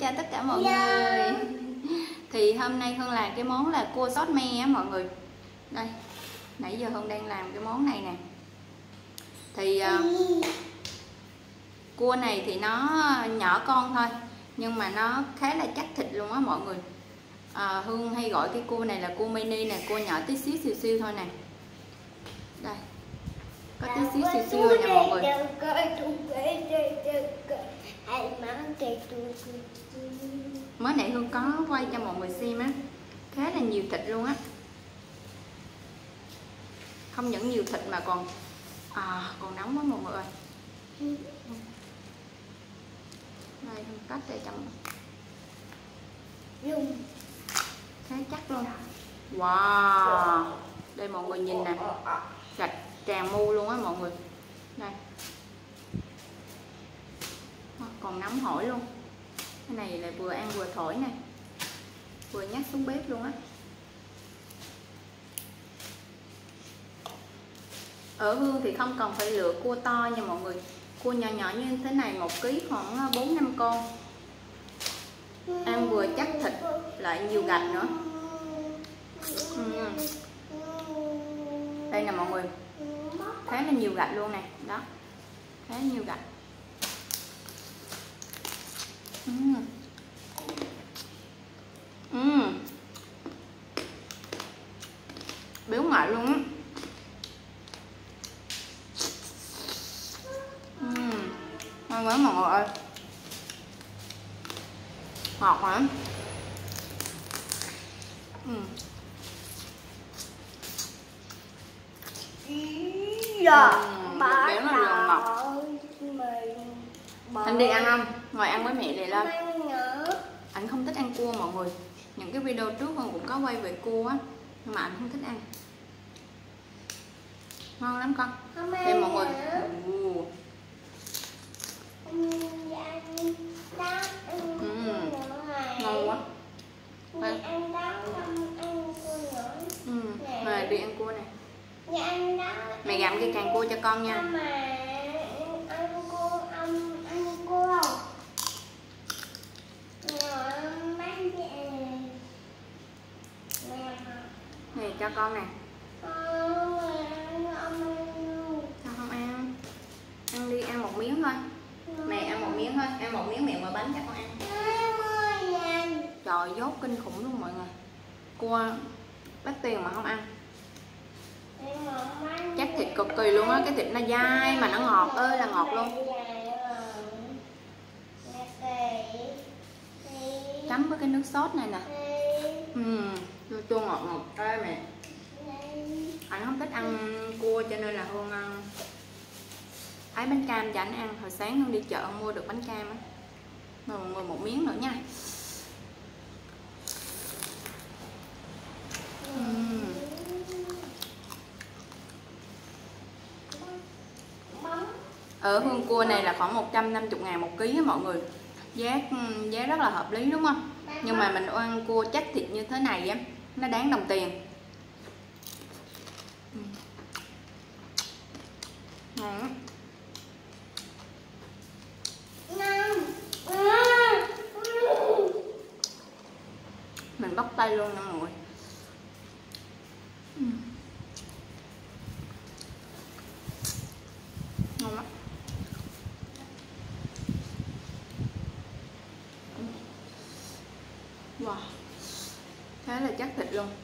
chào tất cả mọi người. Thì hôm nay Hương làm cái món là cua sốt me á mọi người. Đây, nãy giờ Hương đang làm cái món này nè. Thì cua này thì nó nhỏ con thôi, nhưng mà nó khá là chắc thịt luôn á mọi người. Hương hay gọi cái cua này là cua mini nè, cua nhỏ tí xíu xìu thôi nè. Đây, có tí xíu xìu nè mọi người. Mới nãy Hương có quay cho mọi người xem á, khá là nhiều thịt luôn á. Không những nhiều thịt mà còn nóng quá mọi người ơi. Đây Hương cắt để trong khá chắc luôn. Wow, đây mọi người nhìn nè, gạch tràn mu luôn á mọi người. Đây, còn nóng hổi luôn. Cái này là vừa ăn vừa thổi nè, vừa nhắc xuống bếp luôn á. Ở Hương thì không cần phải lựa cua to nha mọi người. Cua nhỏ nhỏ như thế này 1 kg khoảng 4-5 con. Ăn vừa chắc thịt lại nhiều gạch nữa. Đây nè mọi người, khá là nhiều gạch luôn nè. Đó, khá nhiều gạch. Béo ngậy luôn á. Ngon quá mọi người ơi. Ngọt hả? Béo nó giòn ngọt. Anh đi ăn không? Ngồi ăn với mẹ đi lên. Anh không thích ăn cua mọi người. Những cái video trước Hương cũng có quay về cua á, nhưng mà anh không thích ăn. Ngon lắm con. Đây mọi người. Ngon quá. Mày đi ăn cua này. Mẹ gặm cái càng cua cho con nha. Này cho con nè. Sao không ăn? Ăn đi, ăn 1 miếng thôi. Mẹ ăn 1 miếng thôi, ăn 1 miếng mẹ mà bánh cho con ăn. Trời, dốt kinh khủng luôn mọi người. Cua đắt tiền mà không ăn. Chắc thịt cực kỳ luôn á, cái thịt nó dai mà nó ngọt ơi là ngọt luôn. Chấm với cái nước sốt này nè. Chua chua ngọt ngọt. Ê mẹ, anh không thích ăn cua cho nên là Hương ái bánh cam cho anh ăn. Hồi sáng Hương đi chợ mua được bánh cam á. Mọi người 1 miếng nữa nha. Ở Hương cua này là khoảng 150.000 1 kg á mọi người. Giá rất là hợp lý đúng không? Nhưng mà mình ăn cua chắc thịt như thế này á, nó đáng đồng tiền. Ngon. Mình bóc tay luôn nha mọi người. Ngon lắm. Wow, khá là chắc thịt luôn.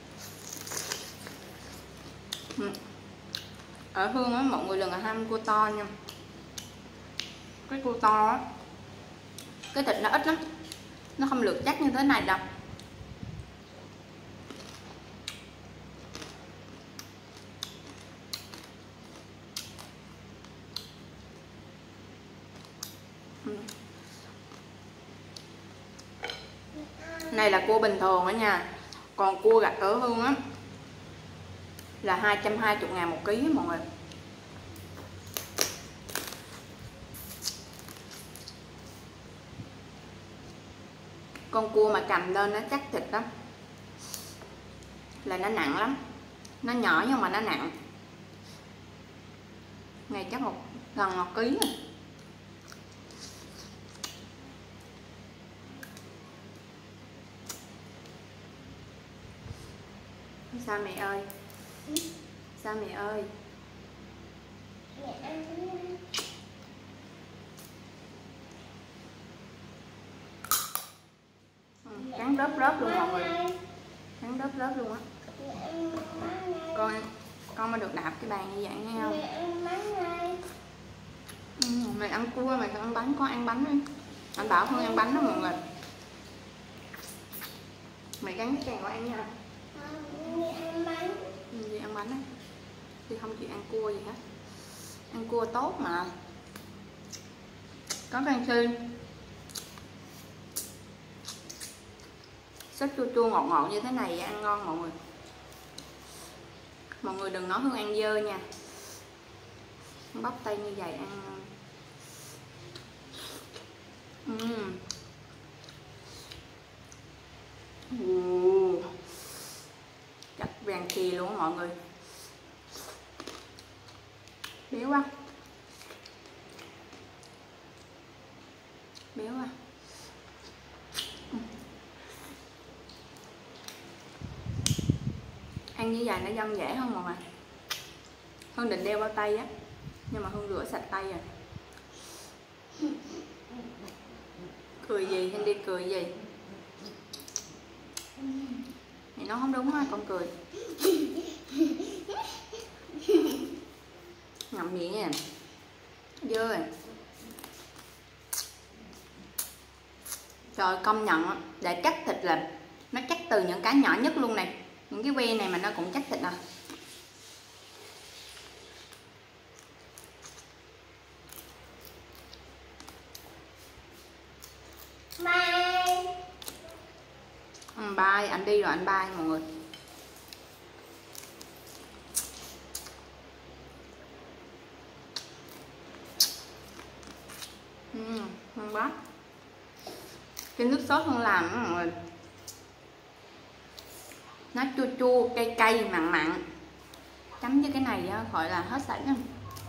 Ở Hương á mọi người đừng ham cua to nha. Cái cua to á, cái thịt nó ít lắm, nó không được chắc như thế này đâu. Này là cua bình thường đó nha. Còn cua gạch ở Hương á là 220.000 1 kg mọi người. Con cua mà cầm lên nó chắc thịt lắm, là nó nặng lắm. Nó nhỏ nhưng mà nó nặng. Này chắc gần 1 kg rồi. Sao mẹ ơi? Sao mẹ ơi? Cắn rớp rớp luôn mọi người, cắn rớp rớp luôn á. Con mà được đạp cái bàn như vậy nghe không? Mày ăn cua, mày không ăn bánh, con ăn bánh đi. Anh bảo không ăn bánh đó mọi người. Mày cắn cái càng của ăn nha. Đi ăn bánh á. Đi không chịu ăn cua gì hết. Ăn cua tốt mà, có canxi. Sốt chua chua ngọt ngọt như thế này ăn ngon mọi người. Mọi người đừng nói Hương ăn dơ nha. Bắp tay như vậy ăn chặt vàng kì luôn á mọi người. Béo quá, béo quá. Ăn như vậy nó dân dễ không mọi người. Hương định đeo bao tay á, nhưng mà Hương rửa sạch tay rồi. Cười gì Hương đi, cười gì? Mày nói không đúng á, con cười. Ngậm miệng nha, dơ rồi. Trời, công nhận để chắc thịt là nó chắc từ những cái nhỏ nhất luôn này. Những cái que này mà nó cũng chắc thịt à. Bye, anh đi rồi, anh bye mọi người. Ngon quá. Cái nước sốt Hương làm đó mọi người, nó chua chua, cay cay, mặn mặn. Chấm với cái này á, gọi là hết sảy nha.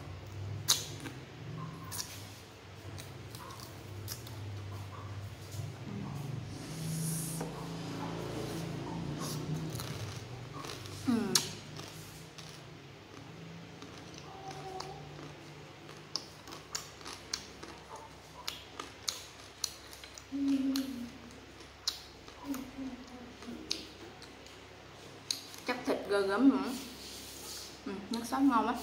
Chắc thịt ghê gớm nữa. Nước sốt ngon quá.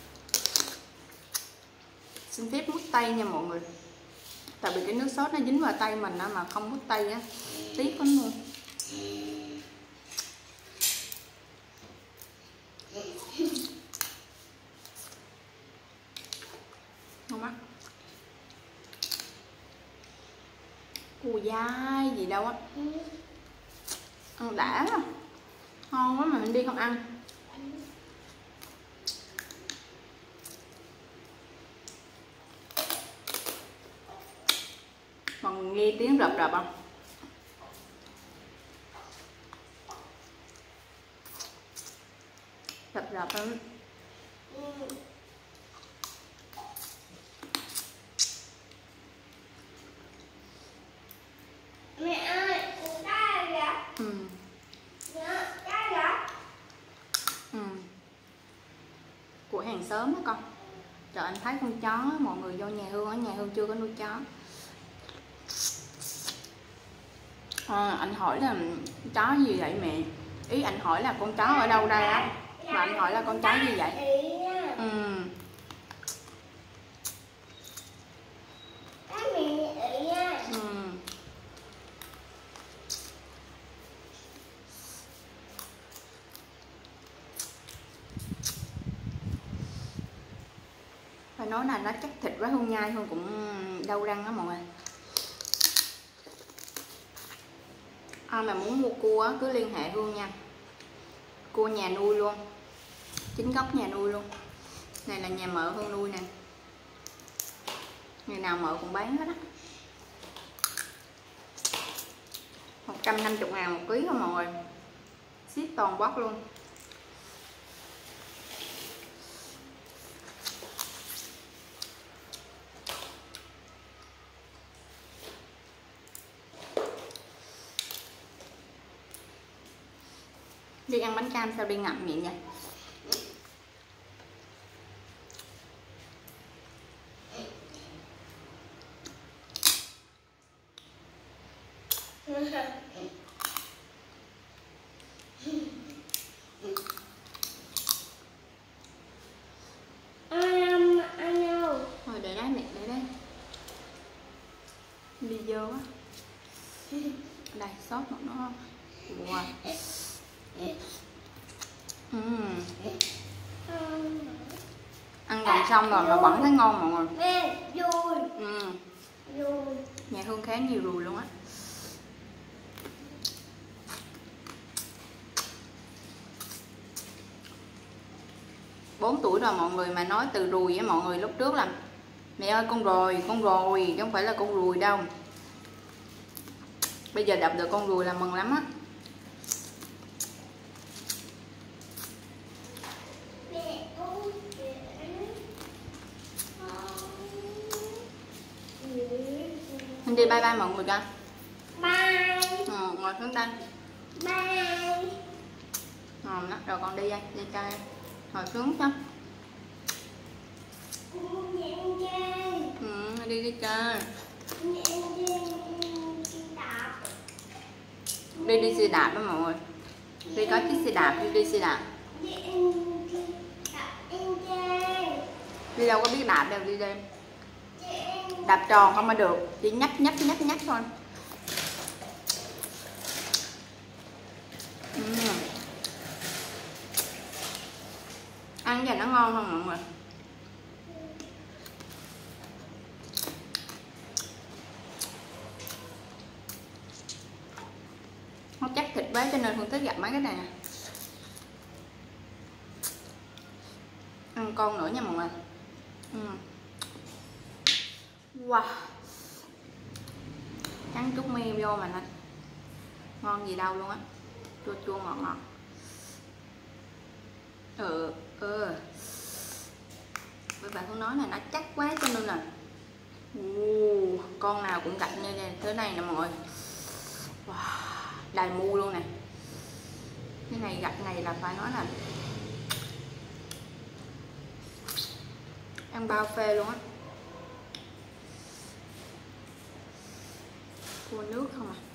Xin phép mút tay nha mọi người, tại vì cái nước sốt nó dính vào tay mình á, mà không mút tay á tiếc lắm luôn. Ngon quá. Cù dai gì đâu á, ăn đã lắm. Ngon quá mà mình đi không ăn. Còn nghe tiếng rập rập không? Rập rập lắm. Mẹ ơi, của ta là Của hàng xóm đó con. Trời, anh thấy con chó mọi người vô nhà Hương, ở nhà Hương chưa có nuôi chó. Anh hỏi là chó gì vậy mẹ? Ý anh hỏi là con chó ở đâu đây á, mà anh hỏi là con chó gì vậy? Phải nói là nó chắc thịt quá, Hương nhai Hương cũng đau răng đó mọi người. Ai mà muốn mua cua á, cứ liên hệ Hương nha. Cua nhà nuôi luôn, chính gốc nhà nuôi luôn. Này là nhà mợ Hương nuôi nè, ngày nào mợ cũng bán hết á. 150.000 một ký thôi mọi người, ship toàn quốc luôn. Đi ăn bánh cam sao đi ngậm miệng vậy? Thôi để đấy mẹ, để đấy. Đi dơ quá. Đây, sốt một nó không? Wow. Ăn gần xong rồi mà vẫn thấy ngon mọi người. Nhà Hương khá nhiều rùi luôn á. Bốn tuổi rồi mọi người mà nói từ rùi với mọi người lúc trước là mẹ ơi con rồi, chứ không phải là con ruồi đâu. Bây giờ đập được con ruồi là mừng lắm á. Mình đi bye bye mọi người cho. Bye. Ngồi xuống đây. Bye. Ngon đó, rồi con đi đây, đi cho em. Ngồi xuống cho. Đi chơi. Đi xe đạp đó mọi người. Đi có chiếc xe đạp, đi xe đạp. Đi đâu có biết đạp đâu, đi đây. Đạp tròn không mà được, chỉ nhấp thôi. Ăn vậy nó ngon không mọi người? Nó chắc thịt quá cho nên Hương thích gặp mấy cái này nè. Ăn con nữa nha mọi người. Wow, cắn chút meo vô mà nó ngon gì đâu luôn á. Chua chua ngọt ngọt. Với bạn Hương nói là nó chắc quá cho nên là con nào cũng gạch như thế này nè mọi người. Wow, đầy mu luôn nè. Cái này gạch này là phải nói là ăn bao phê luôn á. Cua nước không à.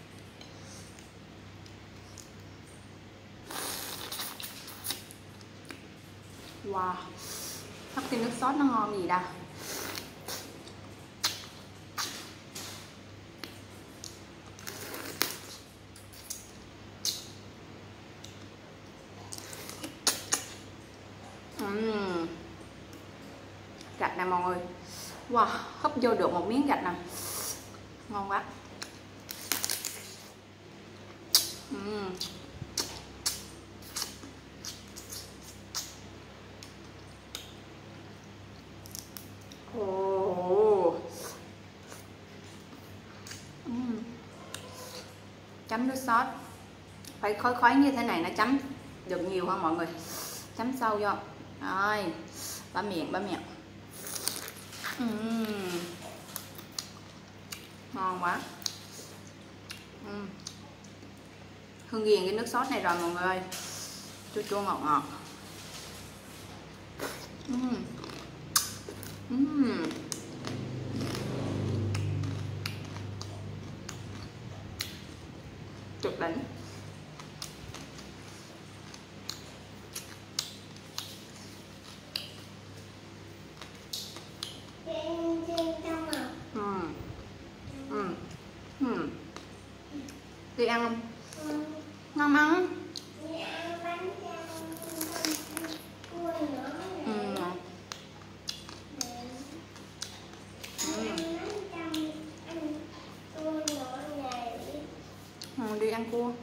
Wow, hấp cái nước sốt nó ngon gì đâu. Gạch nè mọi người. Wow, hấp vô được một miếng gạch nè. Ngon quá. Chấm nước sốt phải khói như thế này nó chấm được nhiều hơn mọi người. Chấm sâu vô. Rồi, bấm miệng. Ngon quá. Hương ghiền cái nước sốt này rồi mọi người ơi. Chua chua ngọt ngọt. Cực đỉnh. Đi ăn không? Ngon không? Đi ăn cua.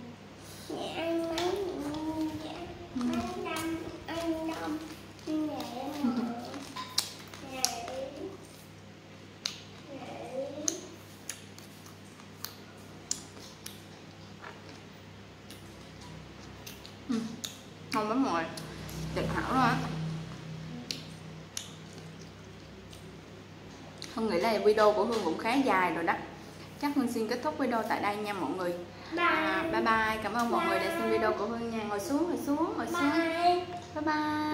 Ngon lắm mọi người, tuyệt hảo luôn á. Hương nghĩ là video của Hương cũng khá dài rồi đó. chắc Hương xin kết thúc video tại đây nha mọi người. Bye bye, cảm ơn mọi người đã xem video của Hương nha. Ngồi xuống. Bye. Bye bye.